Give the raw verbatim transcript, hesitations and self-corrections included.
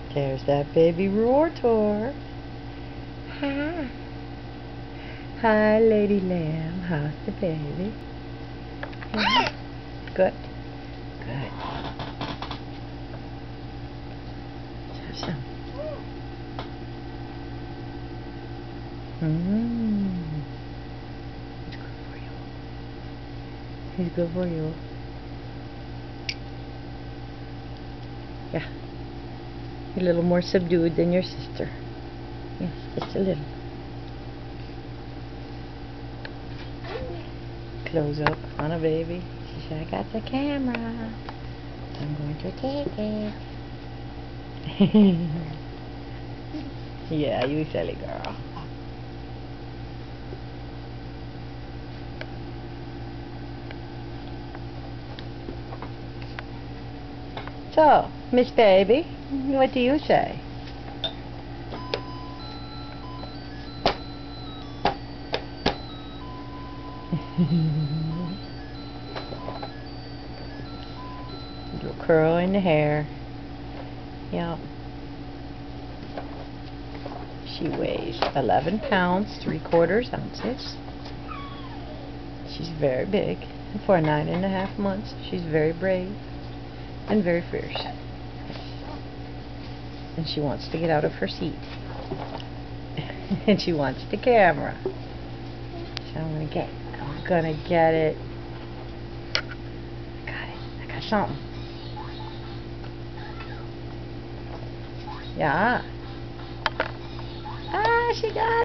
There's that baby rotor. Hi. Hi, Lady Lamb. How's the baby? Yeah. Good. Good. Let's have some. Mmm. He's good for you. He's good for you. Yeah. You're a little more subdued than your sister. Yes, just a little. Close up on a baby. She said, I got the camera. I'm going to take it. Yeah, you silly girl. So, Miss Baby, what do you say? Little curl in the hair. Yeah. She weighs eleven pounds, three quarters ounces. She's very big. For nine and a half months, she's very brave and very fierce. And she wants to get out of her seat. And she wants the camera. So I'm gonna get it. I'm gonna get it. I got it. I got something. Yeah. Ah, she got it.